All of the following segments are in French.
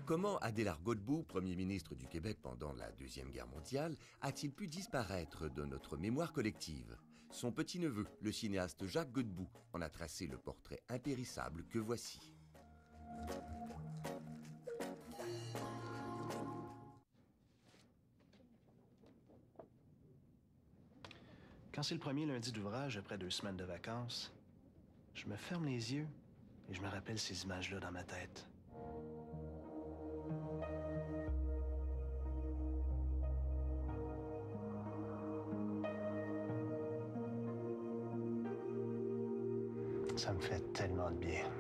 Comment Adélard Godbout, Premier ministre du Québec pendant la Deuxième Guerre mondiale, a-t-il pu disparaître de notre mémoire collective? Son petit-neveu, le cinéaste Jacques Godbout, en a tracé le portrait impérissable que voici. Quand c'est le premier lundi d'ouvrage après 2 semaines de vacances, je me ferme les yeux et je me rappelle ces images-là dans ma tête. Ça me fait tellement de bien.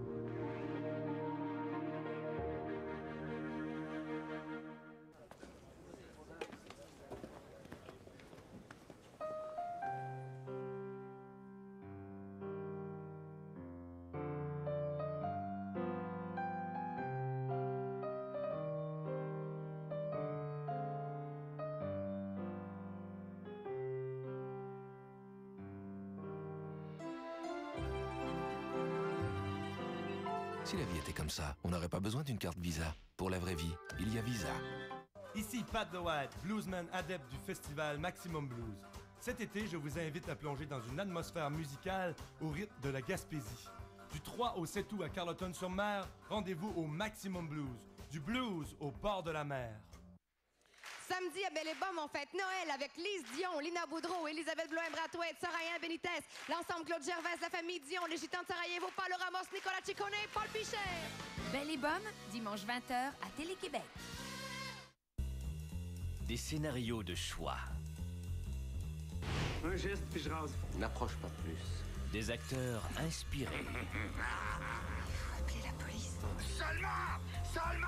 Si la vie était comme ça, on n'aurait pas besoin d'une carte Visa. Pour la vraie vie, il y a Visa. Ici Pat The White, bluesman adepte du festival Maximum Blues. Cet été, je vous invite à plonger dans une atmosphère musicale au rythme de la Gaspésie. Du 3 au 7 août à Carleton-sur-Mer, rendez-vous au Maximum Blues, du blues au port de la mer. Samedi à Belle et Bomme, on fête Noël avec Lise Dion, Lina Boudreau, Elisabeth Bloin-Bratouet, Soraya Benitez, l'ensemble Claude Gervais, la famille Dion, les Gitans de Sarajevo, Paul Ramos, Nicolas Ciccone, Paul Picher. Belle et Bomme, dimanche 20h à Télé-Québec. Des scénarios de choix. Un geste, puis je rase. N'approche pas plus. Des acteurs inspirés. Appelez la police. Seulement! Seulement!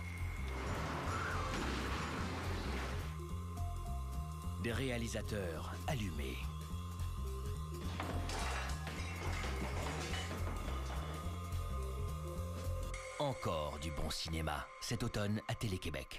Des réalisateurs allumés. Encore du bon cinéma cet automne à Télé-Québec.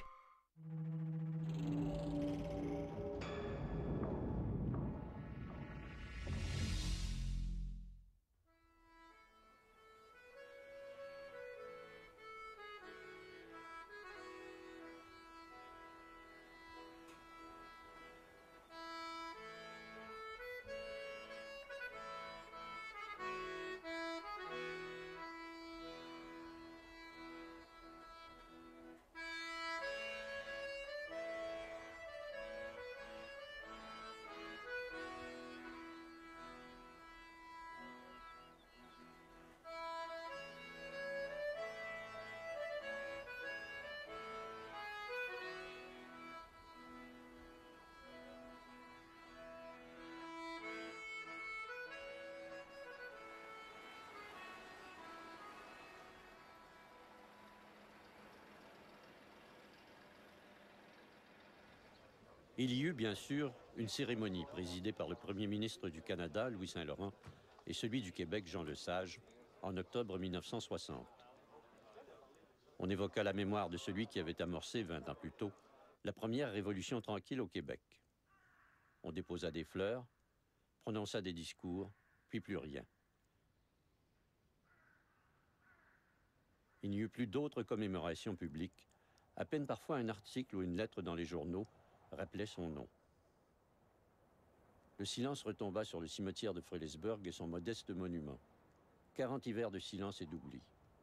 Il y eut bien sûr une cérémonie présidée par le Premier ministre du Canada, Louis Saint-Laurent, et celui du Québec, Jean Lesage, en octobre 1960. On évoqua la mémoire de celui qui avait amorcé 20 ans plus tôt la première révolution tranquille au Québec. On déposa des fleurs, prononça des discours, puis plus rien. Il n'y eut plus d'autres commémorations publiques, à peine parfois un article ou une lettre dans les journaux rappelait son nom. Le silence retomba sur le cimetière de Frélesburg et son modeste monument. 40 hivers de silence et d'oubli.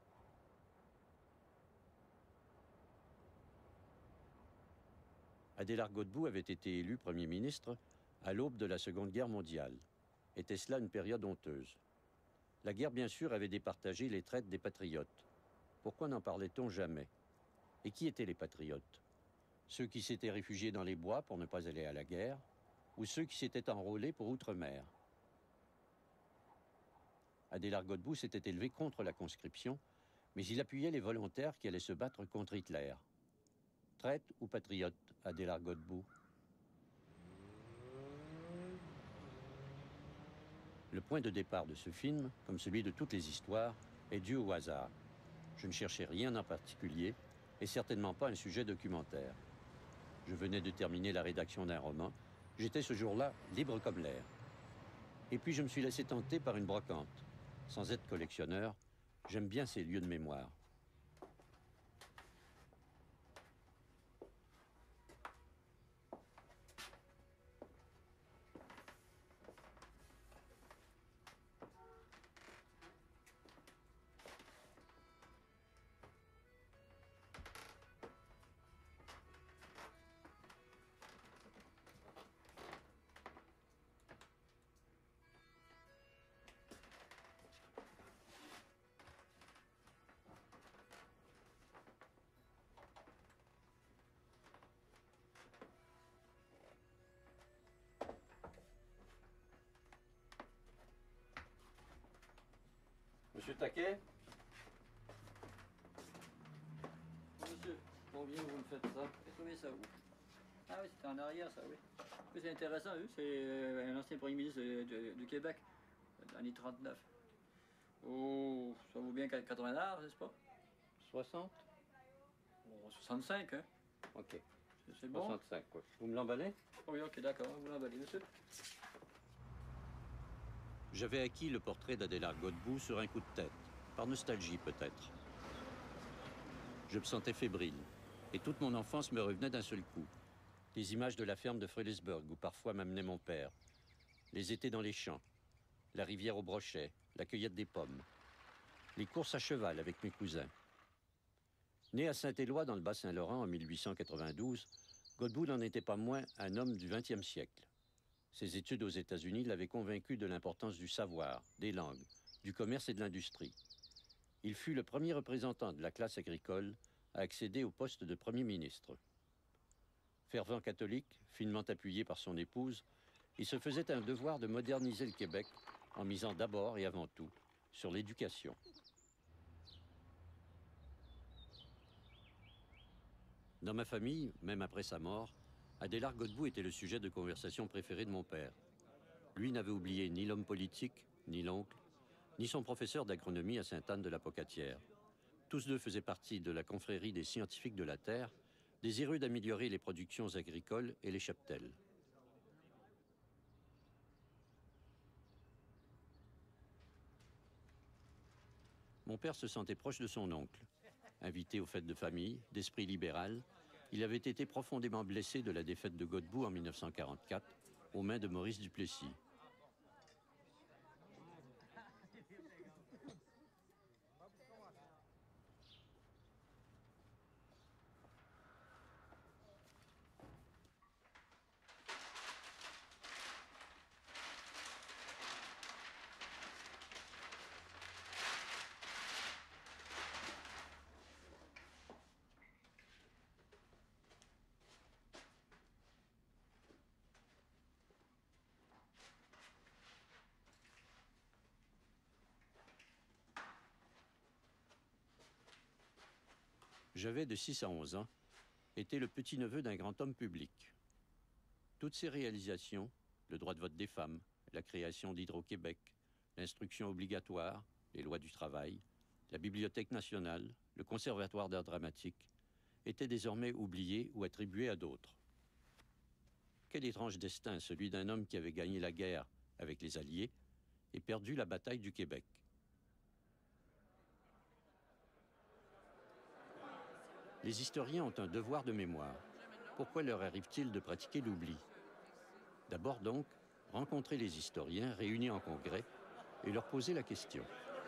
Adélard Godbout avait été élu Premier ministre à l'aube de la Seconde Guerre mondiale. Était-ce là une période honteuse? La guerre, bien sûr, avait départagé les traites des patriotes. Pourquoi n'en parlait-on jamais? Et qui étaient les patriotes? Ceux qui s'étaient réfugiés dans les bois pour ne pas aller à la guerre, ou ceux qui s'étaient enrôlés pour outre-mer. Adélard Godbout s'était élevé contre la conscription, mais il appuyait les volontaires qui allaient se battre contre Hitler. Traître ou patriote, Adélard Godbout? Le point de départ de ce film, comme celui de toutes les histoires, est dû au hasard. Je ne cherchais rien en particulier, et certainement pas un sujet documentaire. Je venais de terminer la rédaction d'un roman. J'étais ce jour-là libre comme l'air. Et puis je me suis laissé tenter par une brocante. Sans être collectionneur, j'aime bien ces lieux de mémoire. Monsieur Taquet? Monsieur, combien vous me faites ça? J'ai trouvé ça où? Ah oui, c'était en arrière, ça, oui. Oui, c'est intéressant, oui. C'est un ancien premier ministre du Québec, dans l'année 39. Oh, ça vaut bien 80 $, n'est-ce pas? 60? Oh, 65, hein? OK. C'est bon? 65, quoi. Vous me l'emballez? Oui, OK, d'accord. Vous l'emballez, monsieur. J'avais acquis le portrait d'Adélard Godbout sur un coup de tête, par nostalgie peut-être. Je me sentais fébrile, et toute mon enfance me revenait d'un seul coup. Les images de la ferme de Fredericksburg, où parfois m'amenait mon père, les étés dans les champs, la rivière au brochet, la cueillette des pommes, les courses à cheval avec mes cousins. Né à Saint-Éloi dans le Bas-Saint-Laurent en 1892, Godbout n'en était pas moins un homme du XXe siècle. Ses études aux États-Unis l'avaient convaincu de l'importance du savoir, des langues, du commerce et de l'industrie. Il fut le premier représentant de la classe agricole à accéder au poste de Premier ministre. Fervent catholique, finement appuyé par son épouse, il se faisait un devoir de moderniser le Québec en misant d'abord et avant tout sur l'éducation. Dans ma famille, même après sa mort, Adélard Godbout était le sujet de conversation préféré de mon père. Lui n'avait oublié ni l'homme politique, ni l'oncle, ni son professeur d'agronomie à Sainte-Anne-de-la-Pocatière. Tous deux faisaient partie de la confrérie des scientifiques de la Terre, désireux d'améliorer les productions agricoles et les cheptels. Mon père se sentait proche de son oncle. Invité aux fêtes de famille, d'esprit libéral, il avait été profondément blessé de la défaite de Godbout en 1944 aux mains de Maurice Duplessis. J'avais de 6 à 11 ans, été le petit-neveu d'un grand homme public. Toutes ses réalisations, le droit de vote des femmes, la création d'Hydro-Québec, l'instruction obligatoire, les lois du travail, la Bibliothèque nationale, le Conservatoire d'art dramatique, étaient désormais oubliés ou attribués à d'autres. Quel étrange destin, celui d'un homme qui avait gagné la guerre avec les Alliés et perdu la bataille du Québec. Les historiens ont un devoir de mémoire. Pourquoi leur arrive-t-il de pratiquer l'oubli? D'abord donc, rencontrer les historiens réunis en congrès et leur poser la question.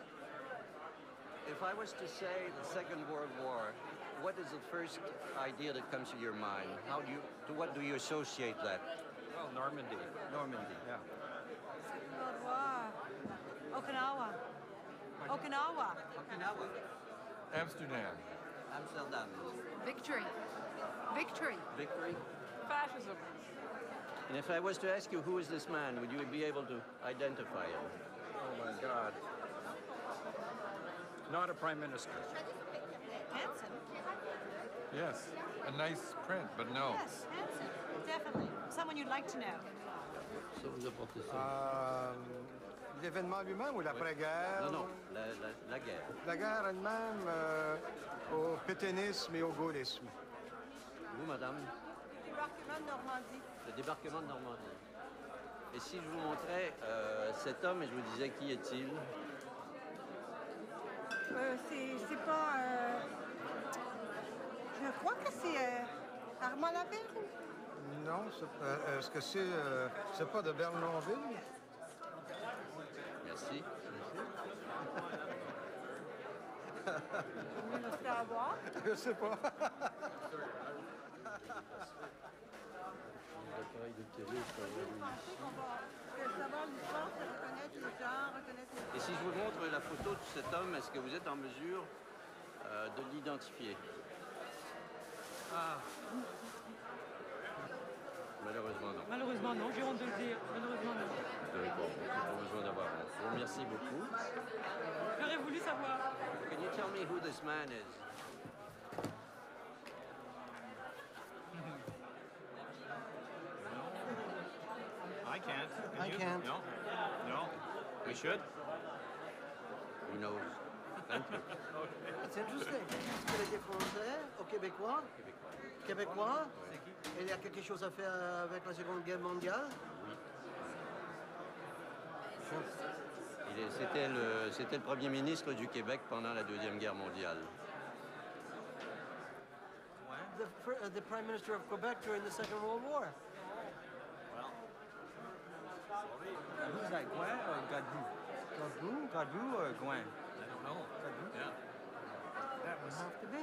If I was to say the Second World War, what is the first idea that comes to your mind? To what do you associate that? Well, Normandy. Normandy. Yeah. Second World War. Okinawa. Okinawa. Okinawa. Amsterdam. Amsterdam. Victory. Victory. Victory. Fascism. And if I was to ask you who is this man, would you be able to identify him? Oh my God. Not a prime minister. Hanson. Yes, a nice print, but no. Yes, Hanson. Definitely. Someone you'd like to know. Ça vous apporte ça? L'événement lui-même ou l'après-guerre? Non, la guerre. La guerre elle-même, au pétainisme et au gaullisme. Vous, madame? Le débarquement de Normandie. Le débarquement de Normandie. Et si je vous montrais cet homme et je vous disais qui est-il? C'est pas... Je crois que c'est Armand Lavergne. Non, est-ce que c'est pas de Bernonville? Merci. On va se faire avoir. Je sais pas. L'appareil de télé, Savoir l'histoire, c'est reconnaître les gens, reconnaître les... Et si je vous montre la photo de cet homme, est-ce que vous êtes en mesure de l'identifier? Ah. Malheureusement, non. Malheureusement, non. J'ai honte de le dire. Malheureusement, non. D'accord. Pas besoin d'avoir honte. Je vous remercie beaucoup. J'aurais voulu savoir. Can you tell me who this man is? I can't. Can I you? can't. No? No? We should? He knows. Thank you. C'est interesting. Est-ce qu'elle était français ou québécois? Québécois. Et il y a quelque chose à faire avec la Seconde Guerre mondiale? C'était le premier ministre du Québec pendant la Deuxième Guerre mondiale. The Prime Minister of Quebec during the Second World War. Who's that, Gwen or Godbout? Godbout? Godbout or Gwen? I don't know. Godbout? Yeah. That would have to be.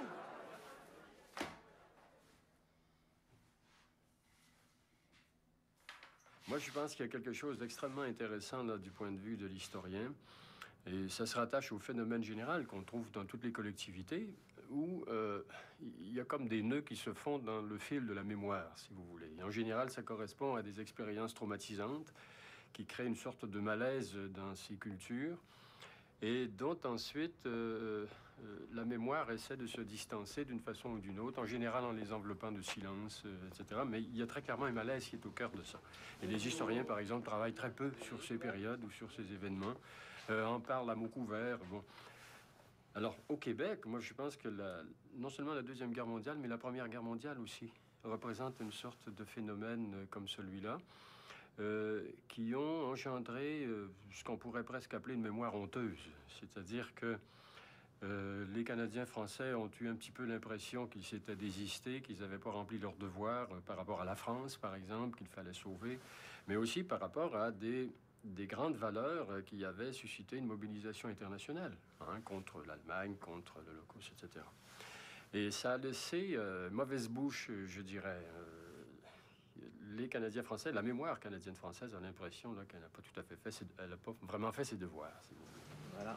Moi, je pense qu'il y a quelque chose d'extrêmement intéressant là, du point de vue de l'historien. Et ça se rattache au phénomène général qu'on trouve dans toutes les collectivités, où il y a comme des nœuds qui se font dans le fil de la mémoire, si vous voulez. Et en général, ça correspond à des expériences traumatisantes qui créent une sorte de malaise dans ces cultures et dont ensuite la mémoire essaie de se distancer d'une façon ou d'une autre, en général en les enveloppant de silence, etc. Mais il y a très clairement un malaise qui est au cœur de ça. Et les historiens, par exemple, travaillent très peu sur ces périodes ou sur ces événements, en parlent à mots couverts. Bon. Alors, au Québec, moi, je pense que non seulement la Deuxième Guerre mondiale, mais la Première Guerre mondiale aussi représente une sorte de phénomène comme celui-là, qui ont engendré ce qu'on pourrait presque appeler une mémoire honteuse. C'est-à-dire que les Canadiens français ont eu un petit peu l'impression qu'ils s'étaient désistés, qu'ils n'avaient pas rempli leur devoir par rapport à la France, par exemple, qu'il fallait sauver, mais aussi par rapport à des grandes valeurs qui avaient suscité une mobilisation internationale contre l'Allemagne, contre l'Holocauste, etc. Et ça a laissé mauvaise bouche, je dirais. Les Canadiens français, la mémoire canadienne-française a l'impression qu'elle n'a pas tout à fait fait, elle n'a pas vraiment fait ses devoirs, si vous voulez. Voilà.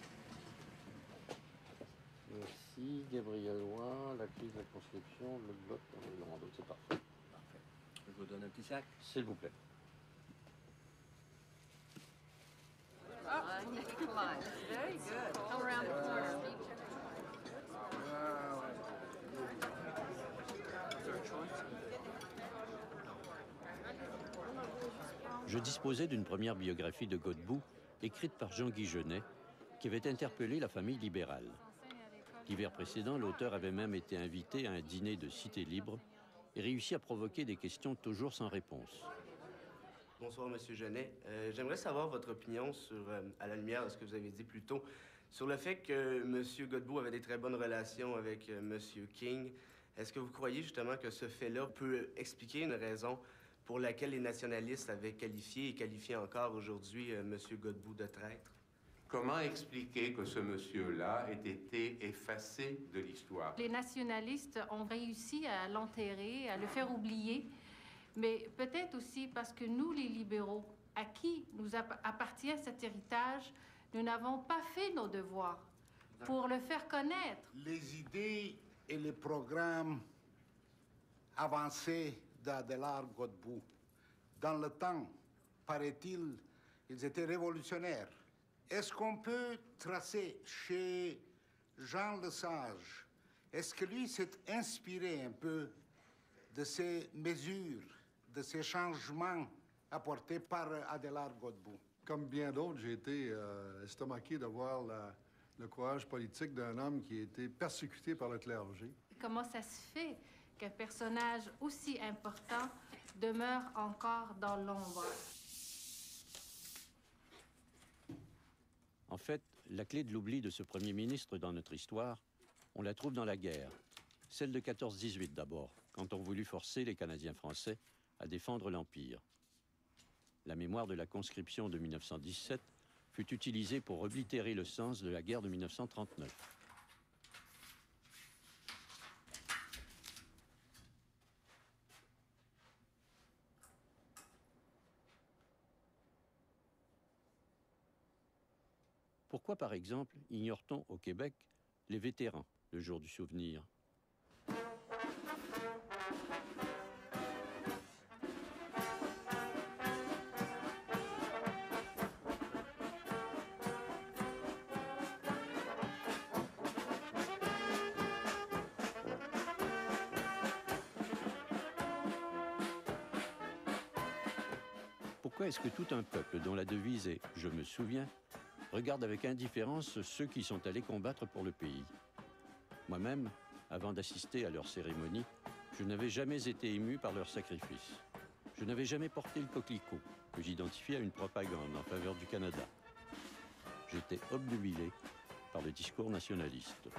Merci, Gabriel Roy, la crise de la construction, le bloc dans le Grand. C'est parfait. Parfait. Je vous donne un petit sac. S'il vous plaît. Very good. Come around the corner. Je disposais d'une première biographie de Godbout, écrite par Jean-Guy Genet, qui avait interpellé la famille libérale. L'hiver précédent, l'auteur avait même été invité à un dîner de Cité Libre et réussi à provoquer des questions toujours sans réponse. Bonsoir, Monsieur Genet. J'aimerais savoir votre opinion sur, à la lumière de ce que vous avez dit plus tôt, sur le fait que Monsieur Godbout avait des très bonnes relations avec Monsieur King. Est-ce que vous croyez justement que ce fait-là peut expliquer une raison pour laquelle les nationalistes avaient qualifié et qualifient encore aujourd'hui Monsieur Godbout de traître? Comment expliquer que ce monsieur-là ait été effacé de l'histoire? Les nationalistes ont réussi à l'enterrer, à le faire oublier, mais peut-être aussi parce que nous, les libéraux, à qui nous appartient cet héritage, nous n'avons pas fait nos devoirs pour le faire connaître. Les idées et les programmes avancés d'Adélard Godbout, dans le temps, paraît-il, ils étaient révolutionnaires. Est-ce qu'on peut tracer chez Jean Lesage, est-ce que lui s'est inspiré un peu de ces mesures, de ces changements apportés par Adélard Godbout? Comme bien d'autres, j'ai été estomaqué de voir le courage politique d'un homme qui a été persécuté par le clergé. Comment ça se fait qu'un personnage aussi important demeure encore dans l'ombre? En fait, la clé de l'oubli de ce premier ministre dans notre histoire, on la trouve dans la guerre. Celle de 14-18 d'abord, quand on voulut forcer les Canadiens français à défendre l'Empire. La mémoire de la conscription de 1917 fut utilisée pour oblitérer le sens de la guerre de 1939. Pourquoi, par exemple, ignore-t-on au Québec les vétérans, le jour du souvenir? Pourquoi est-ce que tout un peuple dont la devise est « Je me souviens » regarde avec indifférence ceux qui sont allés combattre pour le pays? Moi-même, avant d'assister à leur cérémonie, je n'avais jamais été ému par leur sacrifice. Je n'avais jamais porté le coquelicot, que j'identifiais à une propagande en faveur du Canada. J'étais obnubilé par le discours nationaliste.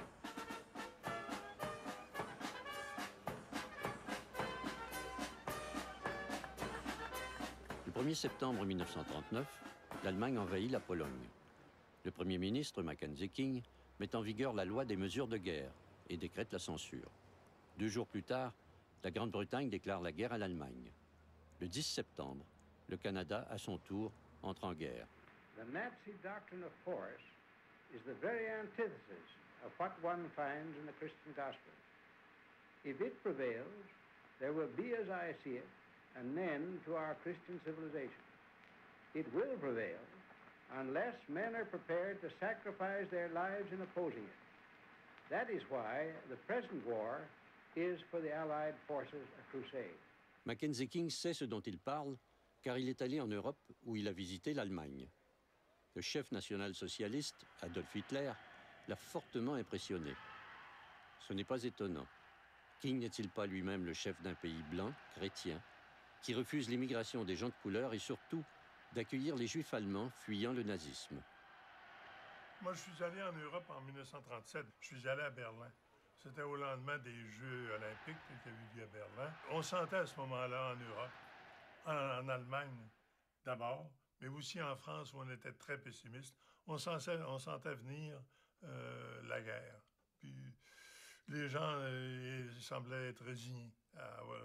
Le 1er septembre 1939, l'Allemagne envahit la Pologne. Le Premier ministre, Mackenzie King, met en vigueur la loi des mesures de guerre et décrète la censure. 2 jours plus tard, la Grande-Bretagne déclare la guerre à l'Allemagne. Le 10 septembre, le Canada, à son tour, entre en guerre. The Nazi doctrine of force is the very antithesis of what one finds in the Christian gospel. If it prevails, there will be, as I see it, an end to our Christian civilization. It will prevail unless men are prepared to sacrifice their lives in opposing it. That is why the present war is for the Allied forces a crusade. Mackenzie King sait ce dont il parle, car il est allé en Europe où il a visité l'Allemagne. Le chef national-socialiste, Adolf Hitler, l'a fortement impressionné. Ce n'est pas étonnant. King n'est-il pas lui-même le chef d'un pays blanc, chrétien, qui refuse l'immigration des gens de couleur et surtout d'accueillir les Juifs allemands fuyant le nazisme? Moi, je suis allé en Europe en 1937. Je suis allé à Berlin. C'était au lendemain des Jeux olympiques qui avaient eu lieu à Berlin. On sentait à ce moment-là en Europe, en Allemagne d'abord, mais aussi en France où on était très pessimiste, on sentait venir la guerre. Puis les gens semblaient être résignés à avoir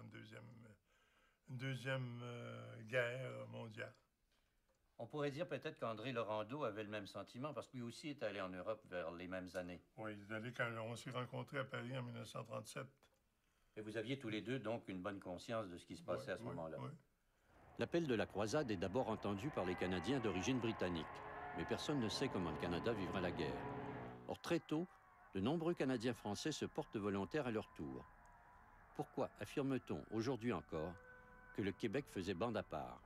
une deuxième guerre mondiale. On pourrait dire peut-être qu'André Laurendeau avait le même sentiment, parce que lui aussi est allé en Europe vers les mêmes années. Oui, il est allé quand on s'est rencontrés à Paris en 1937. Et vous aviez tous les deux donc une bonne conscience de ce qui se passait à ce moment-là. Oui. L'appel de la croisade est d'abord entendu par les Canadiens d'origine britannique, mais personne ne sait comment le Canada vivra la guerre. Or, très tôt, de nombreux Canadiens français se portent volontaires à leur tour. Pourquoi affirme-t-on aujourd'hui encore que le Québec faisait bande à part?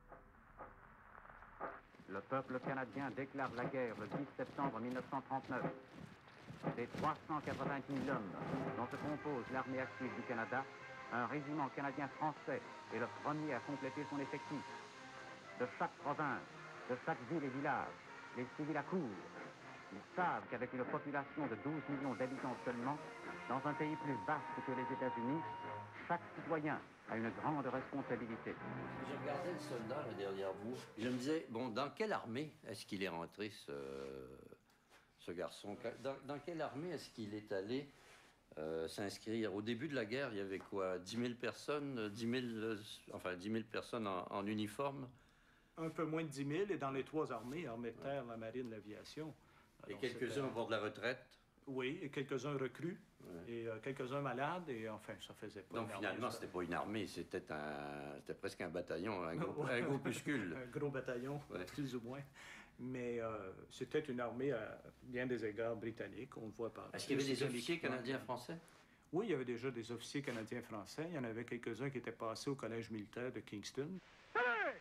Le peuple canadien déclare la guerre le 10 septembre 1939. Des 390 000 hommes dont se compose l'armée active du Canada, un régiment canadien français est le premier à compléter son effectif. De chaque province, de chaque ville et village, les civils accourent. Ils savent qu'avec une population de 12 millions d'habitants seulement, dans un pays plus vaste que les États-Unis, chaque citoyen a une grande responsabilité. Je regardais le soldat là, derrière vous. Je me disais, bon, dans quelle armée est-ce qu'il est rentré, ce garçon? Dans quelle armée est-ce qu'il est allé s'inscrire? Au début de la guerre, il y avait quoi? 10 000 personnes, 10 000 personnes en uniforme? Un peu moins de 10 000, et dans les 3 armées, armée de terre, la marine, l'aviation. Et quelques-uns au bord de la retraite? Oui, et quelques-uns recrues, et quelques-uns malades, et enfin, ça faisait pas donc finalement, c'était pas une armée, c'était presque un bataillon, un groupuscule. Un gros bataillon, ouais. Plus ou moins. Mais c'était une armée à bien des égards britannique, on le voit par... Est-ce qu'il y avait des officiers canadiens-français? Oui, il y avait déjà des officiers canadiens-français. Il y en avait quelques-uns qui étaient passés au collège militaire de Kingston. Allez!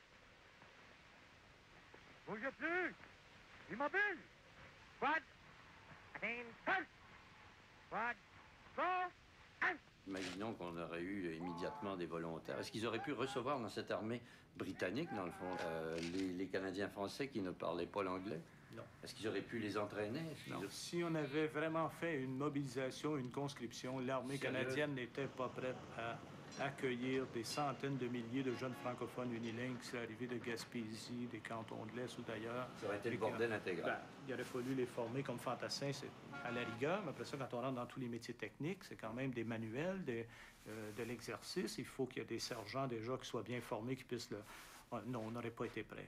Bougez plus! Immobile! Squad! Imaginons qu'on aurait eu immédiatement des volontaires. Est-ce qu'ils auraient pu recevoir dans cette armée britannique, dans le fond, les Canadiens français qui ne parlaient pas l'anglais? Non. Est-ce qu'ils auraient pu les entraîner? Non. Si on avait vraiment fait une mobilisation, une conscription, l'armée canadienne n'était pas prête à accueillir des centaines de milliers de jeunes francophones unilingues qui seraient arrivés de Gaspésie, des cantons de l'Est ou d'ailleurs. Ça aurait été le bordel intégral. Il aurait fallu les former comme fantassins à la rigueur, mais après ça, quand on rentre dans tous les métiers techniques, c'est quand même des manuels, de l'exercice. Il faut qu'il y ait des sergents déjà qui soient bien formés, qui puissent le... Non, on n'aurait pas été prêts.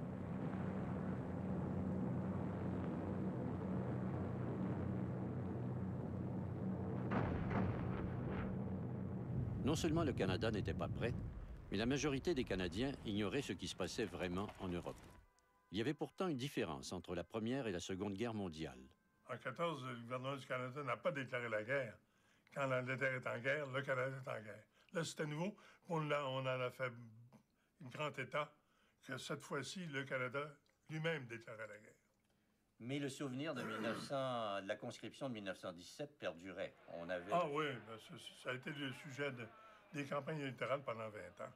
Non seulement le Canada n'était pas prêt, mais la majorité des Canadiens ignoraient ce qui se passait vraiment en Europe. Il y avait pourtant une différence entre la Première et la Seconde Guerre mondiale. En 1914, le gouvernement du Canada n'a pas déclaré la guerre. Quand l'Angleterre est en guerre, le Canada est en guerre. Là, c'était nouveau. On en a fait un grand État que cette fois-ci, le Canada lui-même déclarait la guerre. Mais le souvenir de la conscription de 1917 perdurait. On avait... Ah oui, ben ça a été le sujet des campagnes électorales pendant 20 ans.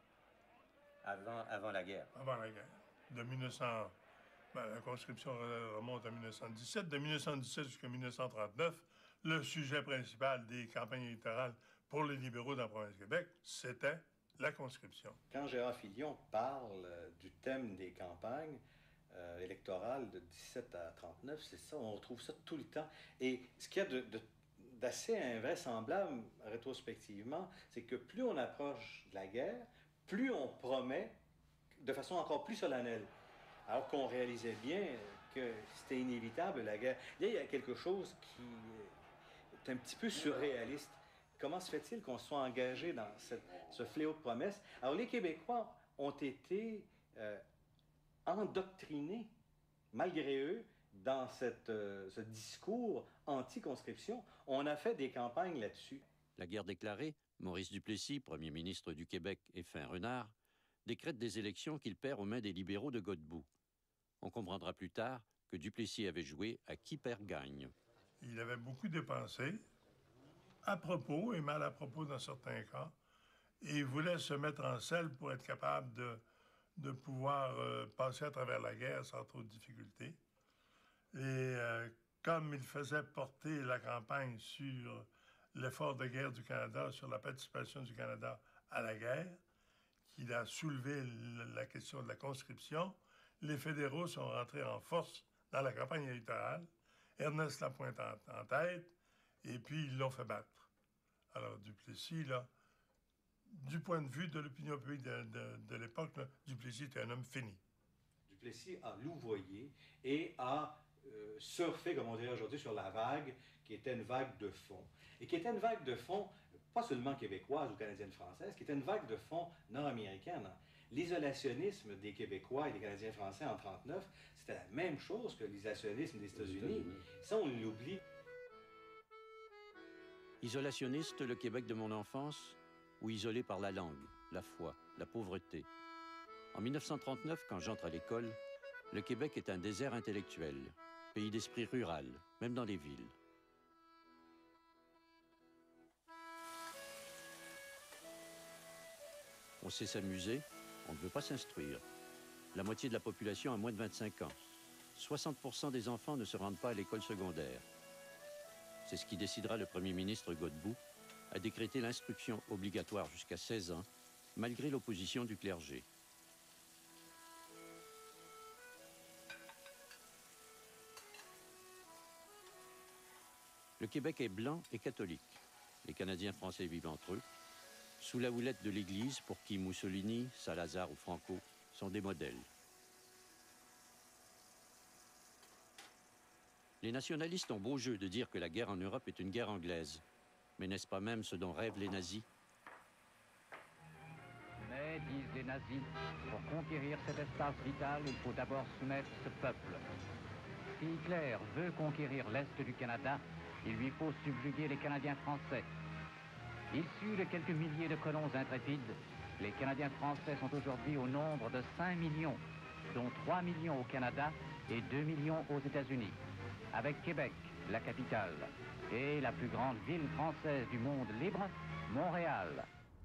Avant la guerre. Avant la guerre. De 1900... Ben, la conscription remonte à 1917. De 1917 jusqu'à 1939, le sujet principal des campagnes électorales pour les libéraux dans la province de Québec, c'était la conscription. Quand Gérard Filion parle du thème des campagnes électorales de 17 à 39, c'est ça, on retrouve ça tout le temps. Et ce qu'il y a d'assez invraisemblable rétrospectivement, c'est que plus on approche de la guerre, plus on promet de façon encore plus solennelle. Alors qu'on réalisait bien que c'était inévitable, la guerre. Là, il y a quelque chose qui est un petit peu surréaliste. Comment se fait-il qu'on soit engagé dans ce fléau de promesses? Alors, les Québécois ont été endoctrinés, malgré eux, dans ce discours anti-conscription. On a fait des campagnes là-dessus. La guerre déclarée, Maurice Duplessis, premier ministre du Québec, et Fin Renard, décrète des élections qu'il perd aux mains des libéraux de Godbout. On comprendra plus tard que Duplessis avait joué à qui perd gagne. Il avait beaucoup dépensé, à propos et mal à propos dans certains cas, et il voulait se mettre en selle pour être capable de pouvoir passer à travers la guerre sans trop de difficultés. Et comme il faisait porter la campagne sur l'effort de guerre du Canada, sur la participation du Canada à la guerre, qu'il a soulevé la question de la conscription, les fédéraux sont rentrés en force dans la campagne électorale. Ernest Lapointe en tête, et puis ils l'ont fait battre. Alors Duplessis, là, du point de vue de l'opinion publique de l'époque, Duplessis était un homme fini. Duplessis a louvoyé et a surfé, comme on dirait aujourd'hui, sur la vague, qui était une vague de fond. Et qui était une vague de fond, pas seulement québécoise ou canadienne-française, qui était une vague de fond nord-américaine. L'isolationnisme des Québécois et des Canadiens français en 1939, c'était la même chose que l'isolationnisme des États-Unis. Ça, on l'oublie. Isolationniste, le Québec de mon enfance, ou isolé par la langue, la foi, la pauvreté. En 1939, quand j'entre à l'école, le Québec est un désert intellectuel, pays d'esprit rural, même dans les villes. On sait s'amuser, on ne veut pas s'instruire. La moitié de la population a moins de 25 ans. 60% des enfants ne se rendent pas à l'école secondaire. C'est ce qui décidera le premier ministre Godbout à décréter l'instruction obligatoire jusqu'à 16 ans, malgré l'opposition du clergé. Le Québec est blanc et catholique. Les Canadiens français vivent entre eux, sous la houlette de l'Église pour qui Mussolini, Salazar ou Franco sont des modèles. Les nationalistes ont beau jeu de dire que la guerre en Europe est une guerre anglaise. Mais n'est-ce pas même ce dont rêvent les nazis? Mais, disent les nazis, pour conquérir cet espace vital, il faut d'abord soumettre ce peuple. Si Hitler veut conquérir l'Est du Canada, il lui faut subjuguer les Canadiens français. Issus de quelques milliers de colons intrépides, les Canadiens français sont aujourd'hui au nombre de 5 millions, dont 3 millions au Canada et 2 millions aux États-Unis, avec Québec, la capitale, et la plus grande ville française du monde libre, Montréal.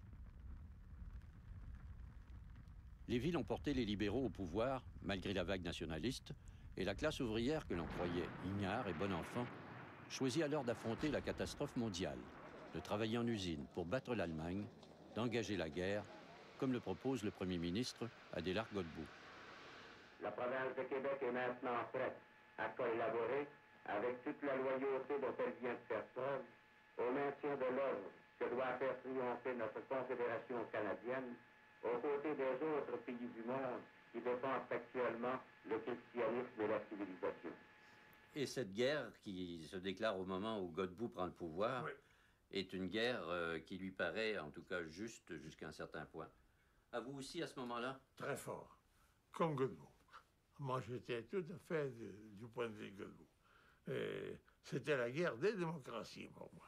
Les villes ont porté les libéraux au pouvoir, malgré la vague nationaliste, et la classe ouvrière que l'on croyait ignare et bon enfant, choisit alors d'affronter la catastrophe mondiale, de travailler en usine pour battre l'Allemagne, d'engager la guerre, comme le propose le premier ministre Adélard Godbout. La province de Québec est maintenant prête à collaborer avec toute la loyauté dont elle vient de faire preuve au maintien de l'ordre que doit faire triompher notre Confédération canadienne aux côtés des autres pays du monde qui défendent actuellement le christianisme et la civilisation. Et cette guerre qui se déclare au moment où Godbout prend le pouvoir est une guerre qui lui paraît en tout cas juste jusqu'à un certain point. À vous aussi à ce moment-là? Très fort, comme Godbout. Moi, j'étais tout à fait du point de vue de Godbout. C'était la guerre des démocraties pour moi.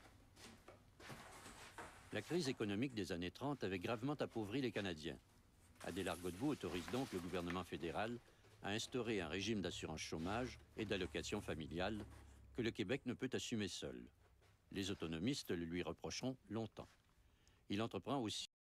La crise économique des années 30 avait gravement appauvri les Canadiens. Adélard Godbout autorise donc le gouvernement fédéral à instaurer un régime d'assurance chômage et d'allocation familiale que le Québec ne peut assumer seul. Les autonomistes le lui reprocheront longtemps. Il entreprend aussi